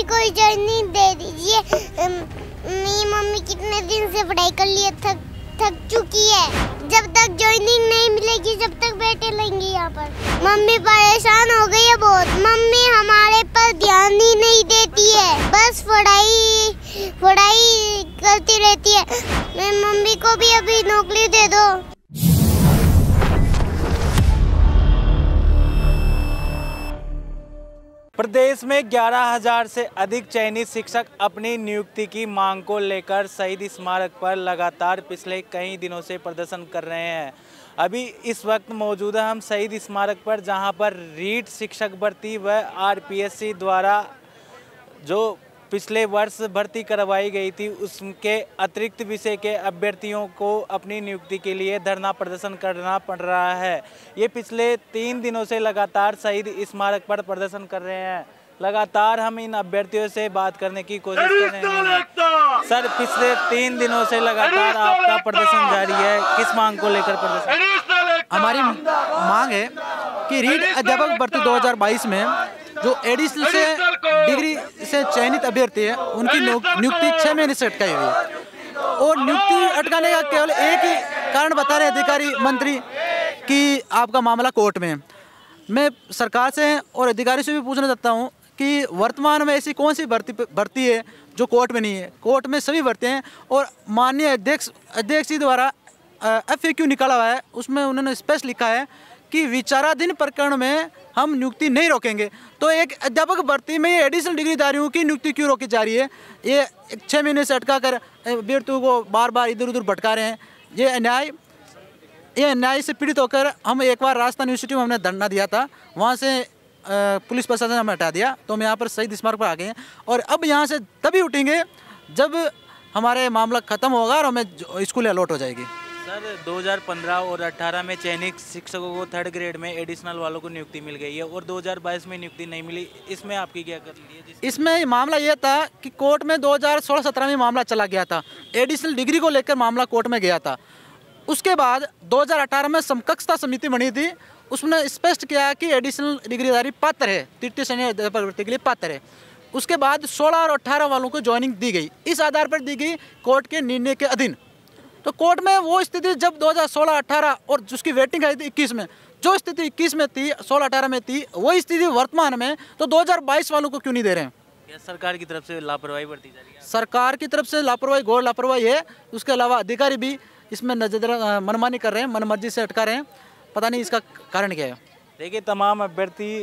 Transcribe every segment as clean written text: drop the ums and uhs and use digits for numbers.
Mummy को joining दे दीजिए। मेरी मम्मी कितने दिन से पढ़ाई कर लिए, थक चुकी है। जब तक ज्वाइनिंग नहीं मिलेगी जब तक बैठे रहेंगे यहाँ पर। मम्मी परेशान हो गई है बहुत। मम्मी हमारे पर ध्यान ही नहीं देती है, बस पढ़ाई करती रहती है। मेरी मम्मी को भी अभी नौकरी दे दो। प्रदेश में 11,000 से अधिक चयनित शिक्षक अपनी नियुक्ति की मांग को लेकर शहीद स्मारक पर लगातार पिछले कई दिनों से प्रदर्शन कर रहे हैं। अभी इस वक्त मौजूद है हम शहीद स्मारक पर, जहां पर रीट शिक्षक भर्ती व आरपीएससी द्वारा जो पिछले वर्ष भर्ती करवाई गई थी उसके अतिरिक्त विषय के अभ्यर्थियों को अपनी नियुक्ति के लिए धरना प्रदर्शन करना पड़ रहा है। ये पिछले 3 दिनों से लगातार शहीद स्मारक पर प्रदर्शन कर रहे हैं। लगातार हम इन अभ्यर्थियों से बात करने की कोशिश कर रहे हैं। सर, पिछले 3 दिनों से लगातार आपका प्रदर्शन जारी है, किस मांग को लेकर प्रदर्शन? हमारी मांग है कि रीट अध्यापक भर्ती 2022 में जो एडिशनल से डिग्री से चयनित अभ्यर्थी है उनकी नियुक्ति 6 महीने से अटकाई हुई है। और नियुक्ति अटकाने का केवल एक ही कारण बता रहे अधिकारी मंत्री कि आपका मामला कोर्ट में है। मैं सरकार से और अधिकारी से भी पूछना चाहता हूं कि वर्तमान में ऐसी कौन सी भर्ती है जो कोर्ट में नहीं है। कोर्ट में सभी भर्ती हैं और माननीय अध्यक्ष जी द्वारा FAQ निकाला हुआ है, उसमें उन्होंने स्पष्ट लिखा है कि विचाराधीन प्रकरण में हम नियुक्ति नहीं रोकेंगे। तो एक अध्यापक भर्ती में ये एडिशनल डिग्रीधारियों की नियुक्ति क्यों रोकी जा रही है? ये 6 महीने से अटका कर अभ्यर्थियों को बार बार इधर उधर भटका रहे हैं। ये अन्याय से पीड़ित होकर हम एक बार राजस्थान यूनिवर्सिटी में हमने धरना दिया था, वहाँ से पुलिस प्रशासन हमें हटा दिया, तो हम यहाँ पर शहीद स्मारक पर आ गए हैं। और अब यहाँ से तभी उठेंगे जब हमारे मामला ख़त्म होगा और हमें स्कूल अलॉट हो जाएगी। सर, 2015 और 18 में चयनित शिक्षकों को 3rd ग्रेड में एडिशनल वालों को नियुक्ति मिल गई है और 2022 में नियुक्ति नहीं मिली। इसमें आपकी क्या कर ली है? इसमें मामला ये था कि कोर्ट में 2016-17 में मामला चला गया था, एडिशनल डिग्री को लेकर मामला कोर्ट में गया था। उसके बाद 2018 में समकक्षता समिति बनी थी, उसने स्पष्ट किया कि एडिशनल डिग्रीधारी पात्र है, तृतीय श्रेणी अध्यापक भर्ती के लिए पात्र है। उसके बाद 16 और 18 वालों को ज्वाइनिंग दी गई, इस आधार पर दी गई कोर्ट के निर्णय के अधीन। तो कोर्ट में वो स्थिति जब 2016-18 और जिसकी वेटिंग आई थी 21 में, जो स्थिति 21 में थी 16-18 में थी, वही स्थिति वर्तमान में तो 2022 वालों को क्यों नहीं दे रहे हैं? क्या सरकार की तरफ से लापरवाही बरती जा रही है? सरकार की तरफ से लापरवाही, घोर लापरवाही है। उसके अलावा अधिकारी भी इसमें मनमानी कर रहे हैं, मनमर्जी से अटका रहे हैं। पता नहीं इसका कारण क्या है। देखिए, तमाम अभ्यर्थी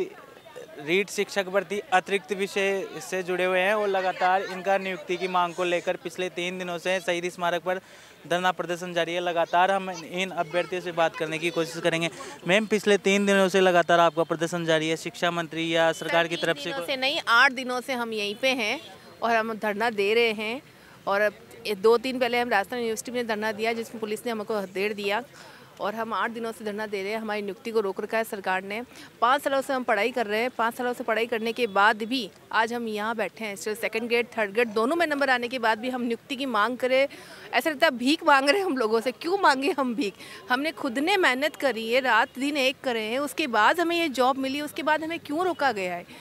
रीट शिक्षक भर्ती अतिरिक्त विषय से जुड़े हुए हैं और लगातार इनका नियुक्ति की मांग को लेकर पिछले 3 दिनों से शहीद स्मारक पर धरना प्रदर्शन जारी है। लगातार हम इन अभ्यर्थियों से बात करने की कोशिश करेंगे। मैम, पिछले 3 दिनों से लगातार आपका प्रदर्शन जारी है, शिक्षा मंत्री या सरकार की तरफ से? नहीं, 8 दिनों से हम यहीं पे हैं और हम धरना दे रहे हैं। और 2 दिन पहले हम राजस्थान यूनिवर्सिटी में धरना दिया, जिसमें पुलिस ने हमको हथेड़ दिया और हम 8 दिनों से धरना दे रहे हैं। हमारी नियुक्ति को रोक रखा है सरकार ने। 5 सालों से हम पढ़ाई कर रहे हैं। 5 सालों से पढ़ाई करने के बाद भी आज हम यहाँ बैठे हैं। 2nd ग्रेड 3rd ग्रेड दोनों में नंबर आने के बाद भी हम नियुक्ति की मांग करें, ऐसा लगता है भीख मांग रहे हैं हम लोगों से। क्यों मांगे हम भीख? हमने खुद ने मेहनत करी है, रात दिन एक करे हैं, उसके बाद हमें ये जॉब मिली, उसके बाद हमें क्यों रोका गया है?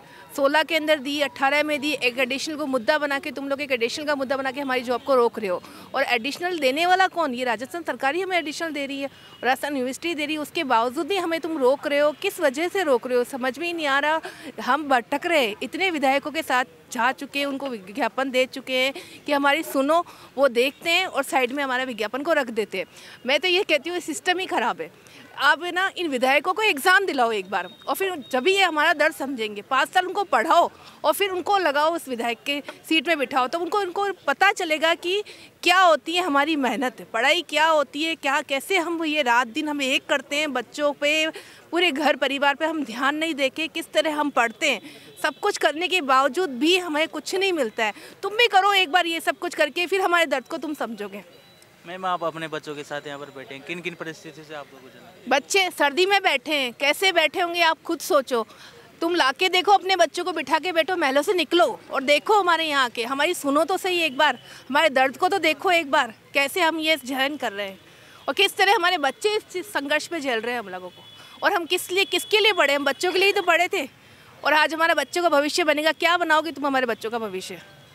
16 के अंदर दी, 18 में दी, एक एडिशनल को मुद्दा बना के तुम लोग एक एडिशनल का मुद्दा बना के हमारी जॉब को रोक रहे हो। और एडिशनल देने वाला कौन? ये राजस्थान सरकार ही हमें एडिशनल दे रही है, राजस्थान यूनिवर्सिटी दे रही है। उसके बावजूद भी हमें तुम रोक रहे हो, किस वजह से रोक रहे हो? समझ में ही नहीं आ रहा। हम भटक रहे, इतने विधायकों के साथ जा चुके हैं, उनको विज्ञापन दे चुके हैं कि हमारी सुनो, वो देखते हैं और साइड में हमारे विज्ञापन को रख देते हैं। मैं तो ये कहती हूँ सिस्टम ही ख़राब है। आप ना इन विधायकों को एग्ज़ाम दिलाओ एक बार, और फिर जब भी ये हमारा दर्द समझेंगे। 5 साल उनको पढ़ाओ और फिर उनको लगाओ उस विधायक के सीट में बिठाओ, तो उनको पता चलेगा कि क्या होती है हमारी मेहनत, पढ़ाई क्या होती है, क्या कैसे हम ये रात दिन हम एक करते हैं, बच्चों पे, पूरे घर परिवार पे हम ध्यान नहीं देके किस तरह हम पढ़ते हैं। सब कुछ करने के बावजूद भी हमें कुछ नहीं मिलता है। तुम भी करो एक बार ये सब कुछ करके, फिर हमारे दर्द को तुम समझोगे। मैम, आप अपने बच्चों के साथ यहाँ पर बैठे हैं, किन किन परिस्थितियों से आपको गुजरना है? बच्चे सर्दी में बैठे हैं, कैसे बैठे होंगे आप खुद सोचो। तुम लाके देखो, अपने बच्चों को बिठा के बैठो, महलों से निकलो और देखो हमारे यहाँ के, हमारी सुनो तो सही एक बार, हमारे दर्द को तो देखो एक बार, कैसे हम ये सहन कर रहे हैं और किस तरह हमारे बच्चे इस संघर्ष में झेल रहे हैं हम लोगों को। और हम किसके लिए पढ़े? हम बच्चों के लिए ही तो पढ़े थे। और आज हमारा बच्चों का भविष्य बनेगा। क्या बनाओगे तुम हमारे बच्चों का भविष्य?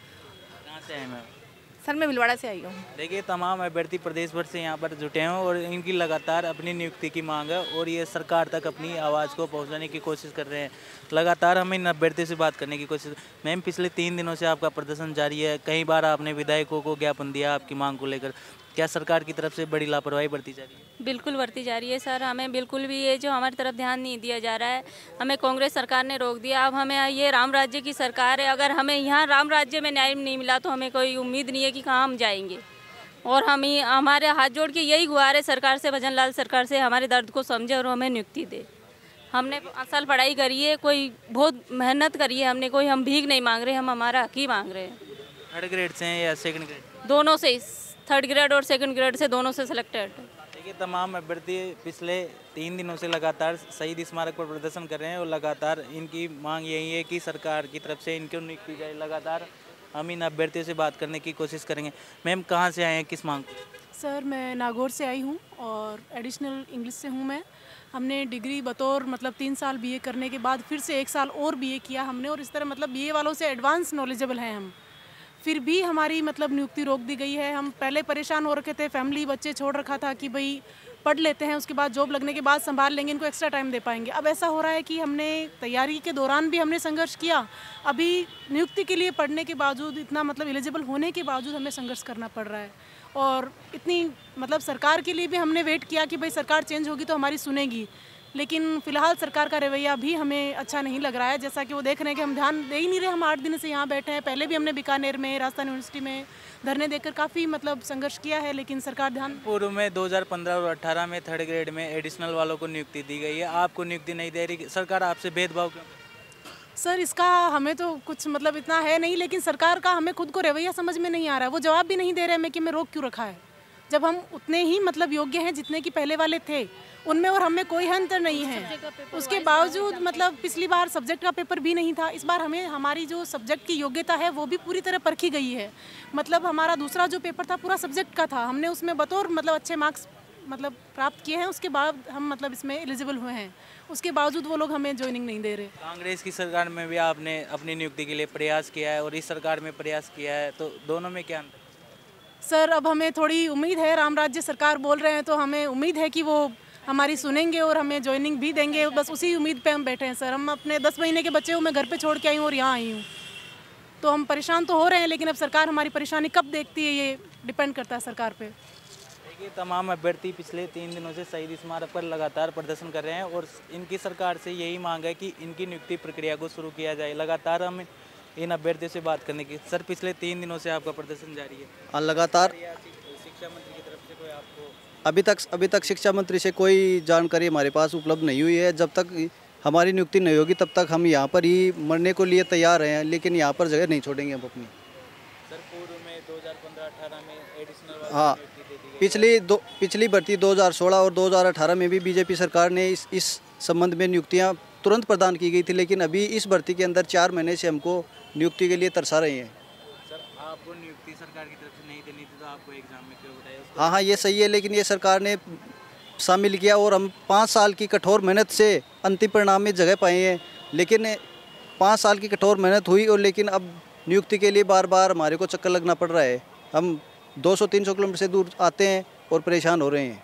कहाँ से आए मैम? सर मैं भिलवाड़ा से आई हूँ। देखिए, तमाम अभ्यर्थी प्रदेश भर से यहाँ पर जुटे हैं और इनकी लगातार अपनी नियुक्ति की मांग है और ये सरकार तक अपनी आवाज़ को पहुँचाने की कोशिश कर रहे हैं। लगातार हम इन अभ्यर्थियों से बात करने की कोशिश। मैम, पिछले 3 दिनों से आपका प्रदर्शन जारी है, कई बार आपने विधायकों को ज्ञापन दिया आपकी मांग को लेकर, क्या सरकार की तरफ से बड़ी लापरवाही बरती जा रही है? बिल्कुल बढ़ती जा रही है सर। हमें बिल्कुल भी ये जो हमारी तरफ ध्यान नहीं दिया जा रहा है। हमें कांग्रेस सरकार ने रोक दिया। अब हमें ये राम राज्य की सरकार है, अगर हमें यहाँ राम राज्य में न्याय नहीं मिला तो हमें कोई उम्मीद नहीं है कि कहाँ हम जाएंगे। और हम ही हमारे हाथ जोड़ के यही गुहार है सरकार से, भजन लाल सरकार से, हमारे दर्द को समझे और हमें नियुक्ति दे। हमने असल पढ़ाई करी है, कोई बहुत मेहनत करी है हमने, कोई हम भीख नहीं मांग रहे, हम हमारा हक ही मांग रहे हैं। 3rd ग्रेड से हैं या 2nd ग्रेड? दोनों से, 3rd ग्रेड और 2nd ग्रेड से, दोनों से सिलेक्टेड। देखिए, तमाम अभ्यर्थी पिछले 3 दिनों से लगातार शहीद स्मारक पर प्रदर्शन कर रहे हैं और लगातार इनकी मांग यही है कि सरकार की तरफ से इनको नियुक्ति जाए। लगातार हम इन अभ्यर्थियों से बात करने की कोशिश करेंगे। मैम, कहाँ से आए हैं, किस मांग? सर मैं नागौर से आई हूँ और एडिशनल इंग्लिश से हूँ मैं। हमने डिग्री बतौर मतलब 3 साल बीए करने के बाद फिर से 1 साल और बीए किया हमने, और इस तरह मतलब बीए वालों से एडवांस नॉलेजेबल हैं हम। फिर भी हमारी मतलब नियुक्ति रोक दी गई है। हम पहले परेशान हो रखे थे, फैमिली बच्चे छोड़ रखा था कि भाई पढ़ लेते हैं, उसके बाद जॉब लगने के बाद संभाल लेंगे, इनको एक्स्ट्रा टाइम दे पाएंगे। अब ऐसा हो रहा है कि हमने तैयारी के दौरान भी हमने संघर्ष किया, अभी नियुक्ति के लिए पढ़ने के बावजूद, इतना मतलब एलिजिबल होने के बावजूद हमें संघर्ष करना पड़ रहा है। और इतनी मतलब सरकार के लिए भी हमने वेट किया कि भाई सरकार चेंज होगी तो हमारी सुनेगी, लेकिन फिलहाल सरकार का रवैया भी हमें अच्छा नहीं लग रहा है। जैसा कि वो देख रहे हैं कि हम ध्यान दे ही नहीं रहे। हम 8 दिन से यहाँ बैठे हैं, पहले भी हमने बीकानेर में, राजस्थान यूनिवर्सिटी में धरने देकर काफ़ी मतलब संघर्ष किया है, लेकिन सरकार ध्यान। पूर्व में 2015 और 18 में 3rd ग्रेड में एडिशनल वालों को नियुक्ति दी गई है, आपको नियुक्ति नहीं दे रही सरकार, आपसे भेदभाव क्यों? सर इसका हमें तो कुछ मतलब इतना है नहीं, लेकिन सरकार का हमें खुद को रवैया समझ में नहीं आ रहा है। वो जवाब भी नहीं दे रहे हमें कि हमें रोक क्यों रखा है, जब हम उतने ही मतलब योग्य हैं जितने कि पहले वाले थे उनमें, और हमें कोई अंतर नहीं है। उसके बावजूद मतलब पिछली बार सब्जेक्ट का पेपर भी नहीं था, इस बार हमें हमारी जो सब्जेक्ट की योग्यता है वो भी पूरी तरह परखी गई है। मतलब हमारा दूसरा जो पेपर था पूरा सब्जेक्ट का था, हमने उसमें बतौर मतलब अच्छे मार्क्स मतलब प्राप्त किए हैं, उसके बाद हम मतलब इसमें एलिजिबल हुए हैं, उसके बावजूद वो लोग हमें ज्वाइनिंग नहीं दे रहे। कांग्रेस की सरकार में भी आपने अपनी नियुक्ति के लिए प्रयास किया है और इस सरकार में प्रयास किया है, तो दोनों में क्या अंतर? सर अब हमें थोड़ी उम्मीद है, राम राज्य सरकार बोल रहे हैं तो हमें उम्मीद है कि वो हमारी सुनेंगे और हमें ज्वाइनिंग भी देंगे, बस उसी उम्मीद पे हम बैठे हैं। सर हम अपने 10 महीने के बच्चे को मैं घर पे छोड़ के आई हूँ और यहाँ आई हूँ, तो हम परेशान तो हो रहे हैं, लेकिन अब सरकार हमारी परेशानी कब देखती है ये डिपेंड करता है सरकार पे। देखिए, तमाम अभ्यर्थी पिछले 3 दिनों से शहीद स्मारक पर लगातार प्रदर्शन कर रहे हैं और इनकी सरकार से यही मांग है कि इनकी नियुक्ति प्रक्रिया को शुरू किया जाए। लगातार हम इन अभ्यर्थियों से बात करने की। सर, पिछले 3 दिनों से आपका प्रदर्शन जारी है, लगातार शिक्षा मंत्री की तरफ से कोई आपको? अभी तक शिक्षा मंत्री से कोई जानकारी हमारे पास उपलब्ध नहीं हुई है। जब तक हमारी नियुक्ति नहीं होगी तब तक हम यहाँ पर ही मरने को लिए तैयार हैं, लेकिन यहाँ पर जगह नहीं छोड़ेंगे हम अपनी। सर, पूर्व में 2015-18 में एडिशनल, हाँ, पिछली भर्ती 2016 और 2018 में भी बीजेपी सरकार ने इस संबंध में नियुक्तियाँ तुरंत प्रदान की गई थी, लेकिन अभी इस भर्ती के अंदर 4 महीने से हमको नियुक्ति के लिए तरसा रही हैं। सर, आपको नियुक्ति सरकार की तरफ से नहीं देनी थी तो आपको एग्जाम में क्यों बताया? हाँ, ये सही है, लेकिन ये सरकार ने शामिल किया और हम 5 साल की कठोर मेहनत से अंतिम परिणाम में जगह पाए हैं। लेकिन 5 साल की कठोर मेहनत हुई और लेकिन अब नियुक्ति के लिए बार बार हमारे को चक्कर लगना पड़ रहा है। हम 200-300 किलोमीटर से दूर आते हैं और परेशान हो रहे हैं।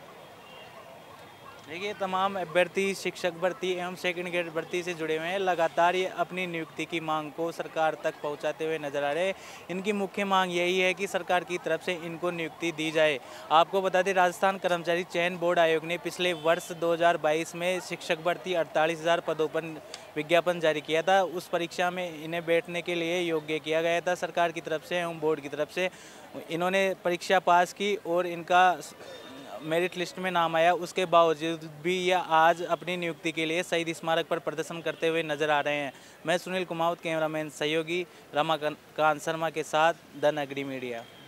देखिए, तमाम अभ्यर्थी शिक्षक भर्ती एवं 2nd ग्रेड भर्ती से जुड़े हुए हैं, लगातार ये अपनी नियुक्ति की मांग को सरकार तक पहुंचाते हुए नजर आ रहे हैं। इनकी मुख्य मांग यही है कि सरकार की तरफ से इनको नियुक्ति दी जाए। आपको बता दें, राजस्थान कर्मचारी चयन बोर्ड आयोग ने पिछले वर्ष 2022 में शिक्षक भर्ती 48,000 पदों पर विज्ञापन जारी किया था। उस परीक्षा में इन्हें बैठने के लिए योग्य किया गया था सरकार की तरफ से एवं बोर्ड की तरफ से। इन्होंने परीक्षा पास की और इनका मेरिट लिस्ट में नाम आया, उसके बावजूद भी यह आज अपनी नियुक्ति के लिए शहीद स्मारक पर प्रदर्शन करते हुए नजर आ रहे हैं। मैं सुनील कुमावत, कैमरामैन सहयोगी रमाकांत शर्मा के साथ द नगरी मीडिया।